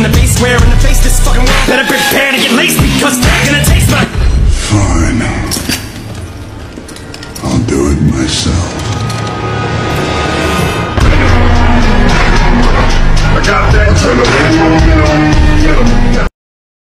in the base, square in the face, this fucking world better prepare to get laced, because they're gonna taste my... Fine. I'll do it myself.